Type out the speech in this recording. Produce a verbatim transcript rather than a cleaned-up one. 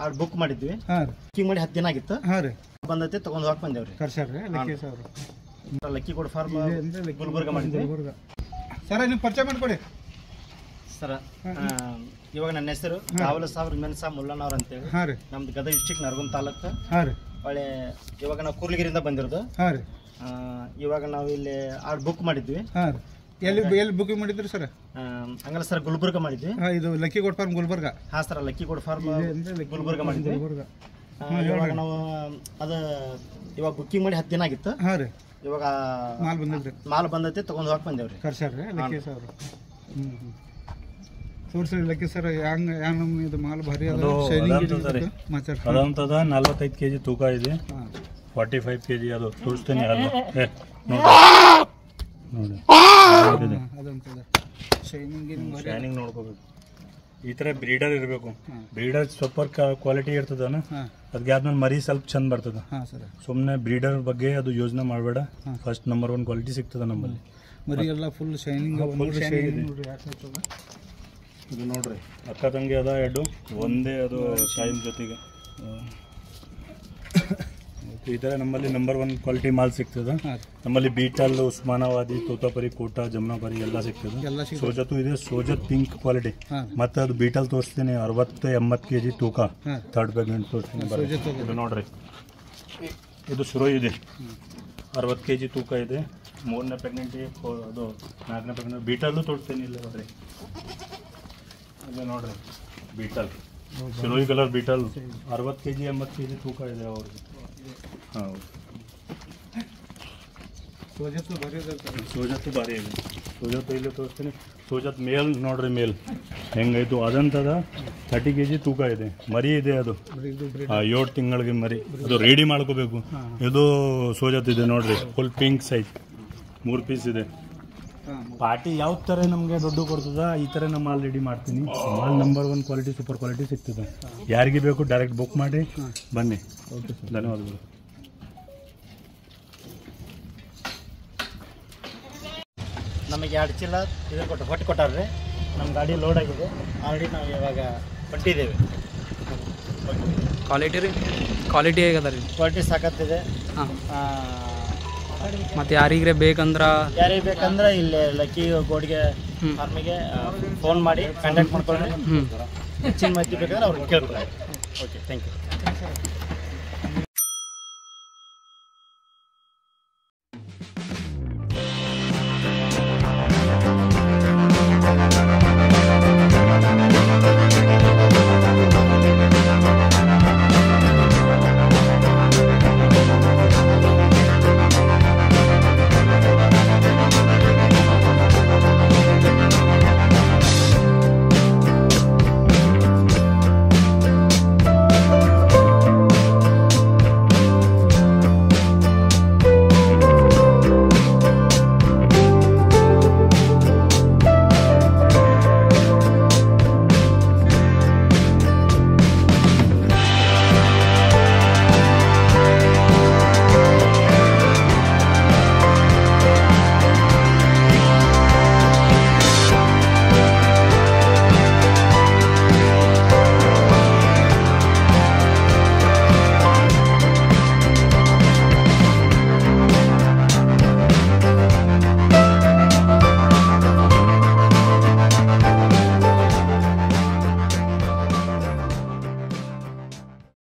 Add book ಮಾಡಿದ್ವಿ. Booking ಮಾಡಿ ಹತ್ತು ದಿನ ಆಗಿತ್ತು. ಬಂದೈತಿ ತಗೊಂಡ್ ಹೋಗಕ್ ಬಂದೇವ್ರಿ. ಲಕ್ಕಿ ಕೋಡ್ ಫಾರ್ಮ್ ಗುಲ್ಬರ್ಗ ಮಾಡಿದ್ವಿ. ಸರ್ ನೀವು ಪರಿಚಯ ಮಾಡ್ಕೊಡಿ ಸರ್. ಇವಾಗ ನನ್ನ ಹೆಸರು ರಾಹುಲ್ ಸಾಬ್ರ ಮೆನ್ಸಾ ಮುಲ್ಲಣ್ಣವ್ರ ಅಂತೇಳಿ. ನಮ್ದು ಗದಗ ಡಿಸ್ಟ್ರಿಕ್ಟ್ ನರಗುಂದ ತಾಲೂಕು. ಒಳ್ಳೆ ಇವಾಗ ನಾವು ಕೂರ್ಲಿಗಿರಿಂದ ಬಂದಿರೋದು. ಇವಾಗ ನಾವು ಇಲ್ಲಿ ಆಡ್ ಬುಕ್ ಮಾಡಿದ್ವಿ. ಎಲ್ಲಿ ಎಲ್ಲಿ ಬುಕಿಂಗ್ ಮಾಡಿದ್ರಿ ಸರ್? ಹಂಗಲ್ಲ ಸರ್, ಗುಲ್ಬರ್ಗ ಮಾಡಿದ್ವಿ. ಇದು ಲಕ್ಕಿ ಕೋಡ್ ಫಾರ್ಮ್ ಗುಲ್ಬರ್ಗ. ಹಾ sir, Lucky goat farm Gulbarga ಮಾಡಿದ್ವಿ. ಇವಾಗ ನಾವು ಅದು ಇವಾಗ ಬುಕ್ಕಿಂಗ್ ಮಾಡಿ ಹತ್ತು ದಿನ ಆಗಿತ್ತು. ಇವಾಗ ಮಾಲ್ ಬಂದಿದ್ರಿ? ಮಾಲ್ ಬಂದೈತಿ ತಗೊಂಡ್ ಹೋಗಕ್ ಬಂದೇವ್ರಿ. ಕರ್ಸಾರ್ರಿ ಲಕ್ಕಿ ಸರ್. ಹ್ಮ್ ತೋರ್ಸ್ರಿ ಲಕ್ಕಿ ಸರ್, ಹ್ಯಾಂಗ ಹ್ಯಾಂಗ ಇದು ಮಾಲ್ ಭಾರಿ ಅದ. ಅದಂತದ ನಲ್ವತ್ತೈದು ಕೆಜಿ ತೂಕ ಇದೆ. ಫಾರ್ಟಿ ಫೈವ್ ಕೆಜಿ ಅದು ತೋರಿಸ್ತೇನೆ. ಅಲ್ಲ ನೋಡಿ ಶೈನಿಂಗ್ ನೋಡ್ಕೋಬೇಕು. ಈ ತರ ಬ್ರೀಡರ್ ಇರಬೇಕು. ಬ್ರೀಡರ್ ಸೂಪರ್ ಕ್ವಾಲಿಟಿ ಇರ್ತದನ, ಅದಕ್ಕೆ ಆದ್ಮೇಲೆ ಮರಿ ಸ್ವಲ್ಪ ಚಂದ ಬರ್ತದ. ಸುಮ್ಮನೆ ಬ್ರೀಡರ್ ಬಗ್ಗೆ ಅದು ಯೋಜನೆ ಮಾಡಬೇಡ. ಫಸ್ಟ್ ನಂಬರ್ ಒನ್ ಕ್ವಾಲಿಟಿ ಸಿಗ್ತದ ನಮ್ಮಲ್ಲಿ. ಮರಿ ಎಲ್ಲ ಫುಲ್ ಶೈನಿಂಗ್. ಇದು ನೋಡ್ರಿ, ಅಕ್ಕ ತಂಗಿ ಅದ ಎರಡು ಒಂದೇ. ಅದು ಶೈನ್ ಜೊತೆಗೆ ಈ ಥರ ನಮ್ಮಲ್ಲಿ ನಂಬರ್ ಒನ್ ಕ್ವಾಲಿಟಿ ಮಾಲ್ ಸಿಗ್ತದ. ನಮ್ಮಲ್ಲಿ ಬೀಟಲ್, ಉಸ್ಮಾನಾವಾದಿ, ತೋತಾಪರಿ, ಕೋಟಾ, ಜಮ್ನಾಪರಿ ಎಲ್ಲ ಸಿಗ್ತದೆ. ಸೋಜತ್ತು ಇದೆ, ಸೋಜತ್ ಪಿಂಕ್ ಕ್ವಾಲಿಟಿ. ಮತ್ತೆ ಅದು ಬೀಟಲ್ ತೋರಿಸ್ತೀನಿ, ಅರವತ್ತು ಎಂಬತ್ತು ಕೆ ಜಿ ತೂಕ. ಥರ್ಡ್ ಪ್ರೆಗ್ನೆಂಟ್ ತೋರಿಸ್ತೀನಿ. ಇದು ನೋಡ್ರಿ, ಇದು ಶುರು ಇದೆ, ಅರವತ್ತು ಕೆ ಜಿ ತೂಕ ಇದೆ. ಮೂರನೇ ಪ್ರೆಗ್ನೆಂಟ್, ಅದು ನಾಲ್ಕನೇ ಪ್ರೆಗ್ನೆಂಟ್. ಬೀಟಲ್ಲು ತೋರಿಸ್ತೀನಿ ಇಲ್ಲ ನೋಡ್ರಿ. ಅಲ್ಲೇ ನೋಡ್ರಿ ಬೀಟಲ್, ಶಿರೋಯಿ ಕಲರ್ ಬೀಟಲ್, ಅರವತ್ತು ಕೆ ಜಿ ಎಂಬತ್ತು ಕೆ ಜಿ ತೂಕ ಇದೆ ಅವ್ರಿಗೆ. ಹೌದು, ಸೋಜತ್ತು ಭಾರಿ ಇದೆ. ಸೋಜತ್ತು ಭಾರಿ ಇದೆ. ಸೋಜತ್ತು ಇಲ್ಲಿ ತೋರಿಸ್ತೀನಿ. ಸೋಜತ್ ಮೇಲ್ ನೋಡ್ರಿ, ಮೇಲ್ ಹೆಂಗೈತು ಅದಂತದ. ತರ್ಟಿ ಕೆ ಜಿ ತೂಕ ಇದೆ. ಮರಿ ಇದೆ, ಅದು ಏಳು ತಿಂಗಳಿಗೆ ಮರಿ. ಅದು ರೆಡಿ ಮಾಡ್ಕೋಬೇಕು. ಇದು ಸೋಜತ್ ಇದೆ ನೋಡ್ರಿ, ಫುಲ್ ಪಿಂಕ್ ಸೈಜ್, ಮೂರು ಪೀಸ್ ಇದೆ. ಪಾರ್ಟಿ ಯಾವ ಥರ ನಮಗೆ ದುಡ್ಡು ಕೊಡ್ತದ, ಈ ಥರ ನಮ್ಮ ಮಾಲ್ ರೆಡಿ ಮಾಡ್ತೀನಿ. ಮಾಲ್ number one quality, super quality ಸಿಗ್ತದೆ. ಯಾರಿಗೆ ಬೇಕು ಡೈರೆಕ್ಟ್ ಬುಕ್ ಮಾಡಿ ಬನ್ನಿ. ಓಕೆ ಸರ್, ಧನ್ಯವಾದಗಳು. ನಮಗೆ ಎರಡು ಚೀಲ ಇದು ಕೊಟ್ಟು ಹೊಟ್ಟೆ ಕೊಟ್ಟಾರ್ರಿ. ನಮ್ಮ ಗಾಡಿ ಲೋಡ್ ಆಗಿದೆ ಆಲ್ರೆಡಿ. ನಾವು ಇವಾಗ ಹೊಂಟಿದ್ದೇವೆ. ಕ್ವಾಲಿಟಿ ರೀ, ಕ್ವಾಲಿಟಿ ಹೇಗದ ರೀ? ಕ್ವಾಲಿಟಿ ಸಾಕತ್ತಿದೆ. ಹಾಂ, ಮತ್ತು ಯಾರಿಗ್ರೆ ಬೇಕಂದ್ರೆ ಯಾರಿಗೆ ಬೇಕಂದ್ರೆ ಇಲ್ಲಿ ಲಕ್ಕಿ ಗೋಡಿಗೆ ಫಾರ್ಮಿಗೆ ಫೋನ್ ಮಾಡಿ ಕಾಂಟ್ಯಾಕ್ಟ್ ಮಾಡ್ಕೊಳ್ಳಿ. ಹೆಚ್ಚಿನ ಮಾಹಿತಿ ಬೇಕಾದ್ರೆ ಅವ್ರಿಗೆ ಕೇಳ್ಕೊಳ್ಳಿ. Okay, thank you.